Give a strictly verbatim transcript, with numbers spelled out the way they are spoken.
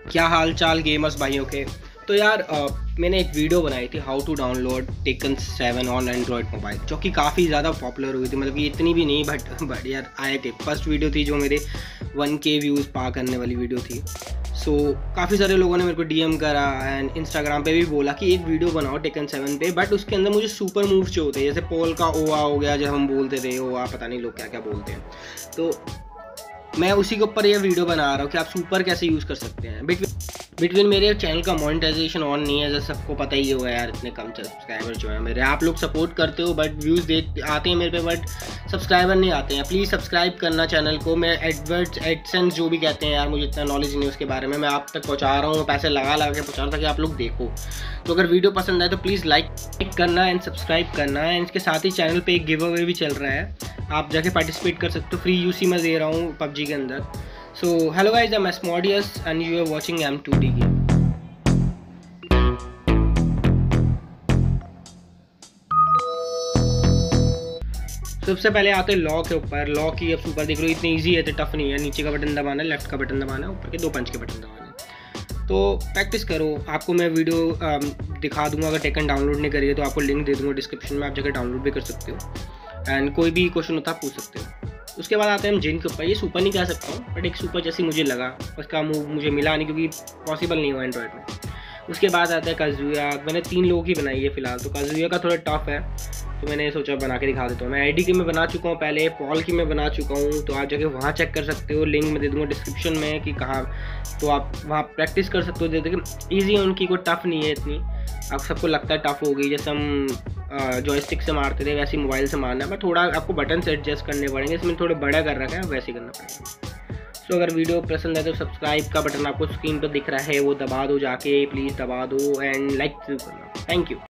क्या हाल चाल गेमर्स भाइयों के। तो यार अ, मैंने एक वीडियो बनाई थी how to download Tekken seven on Android mobile, जो कि काफ़ी ज़्यादा पॉपुलर हुई थी। मतलब कि इतनी भी नहीं, बट बट यार आए थे। फर्स्ट वीडियो थी जो मेरे वन के व्यूज़ पा करने वाली वीडियो थी। सो so, काफ़ी सारे लोगों ने मेरे को डीएम करा एंड इंस्टाग्राम पे भी बोला कि एक वीडियो बनाओ टेकन सेवन पे, बट उसके अंदर मुझे सुपर मूव्स जो होते हैं, जैसे पोल का ओआ हो गया, जब हम बोलते थे ओआ, पता नहीं लोग क्या क्या बोलते हैं, तो मैं उसी के ऊपर ये वीडियो बना रहा हूँ कि आप सुपर कैसे यूज़ कर सकते हैं। बिटवीन बिटवीन मेरे चैनल का मोनेटाइजेशन ऑन नहीं है, जैसे सबको पता ही होगा यार, इतने कम सब्सक्राइबर जो है मेरे। आप लोग सपोर्ट करते हो बट व्यूज़ दे आते हैं मेरे पे, बट सब्सक्राइबर नहीं आते हैं। प्लीज़ सब्सक्राइब करना चैनल को। मैं एडवर्ड्स एडसेंस जो भी कहते हैं यार, मुझे इतना नॉलेज नहीं है उसके बारे में, मैं आप तक पहुँचा रहा हूँ, पैसे लगा लगा के पहुँचा रहा था कि आप लोग देखो। तो अगर वीडियो पसंद आए तो प्लीज़ लाइक करना एंड सब्सक्राइब करना है। इसके साथ ही चैनल पे एक गिव अवे भी चल रहा है, आप जाके पार्टिसिपेट कर सकते हो। फ्री यूसी मैं दे रहा हूँ पबजी के अंदर। So hello guys, I am Asmodeus and you are watching M two D game. सबसे पहले आते हैं लॉ के ऊपर। लॉ की अब सुपर देख लो, इतनी इजी है, तो टफ नहीं है। नीचे का बटन दबाना है, लेफ्ट का बटन दबाना है, ऊपर के दो पंच के बटन दबाना है। तो प्रैक्टिस करो। आपको मैं वीडियो दिखा दूंगा, अगर टेकन डाउनलोड नहीं करिए तो आपको लिंक दे दूंगा डिस्क्रिप्शन में, आप जगह डाउनलोड भी कर सकते हो एंड कोई भी क्वेश्चन होता है पूछ सकते हो। उसके बाद आते हैं हम जिन के ऊपर। ये सुपर नहीं कह सकता हूँ, बट एक सुपर जैसी मुझे लगा, उसका मूव मुझे मिला नहीं क्योंकि पॉसिबल नहीं हुआ एंड्रॉयड में। उसके बाद आता है काजुया। मैंने तीन लोगों की बनाई है फिलहाल, तो काजुया का थोड़ा टफ है, तो मैंने सोचा बना के दिखा देता हूँ। मैं आईडी की मैं बना चुका हूँ पहले, पॉल की मैं बना चुका हूँ, तो आप जाके वहाँ चेक कर सकते हो। लिंक मैं दे दूँगा डिस्क्रिप्शन में कि कहाँ, तो आप वहाँ प्रैक्टिस कर सकते हो। देखिए ईजी है उनकी, कोई टफ नहीं है इतनी। आप सबको लगता है टफ होगी, जैसे हम जॉयस्टिक से मारते थे वैसे मोबाइल से मारना है, बट थोड़ा आपको बटन से एडजस्ट करने पड़ेंगे। इसमें थोड़े बड़ा कर रखा है, वैसे करना पड़ेगा। तो अगर वीडियो पसंद है तो सब्सक्राइब का बटन आपको स्क्रीन पर दिख रहा है, वो दबा दो जाके, प्लीज़ दबा दो एंड लाइक जरूर करना। Thank you.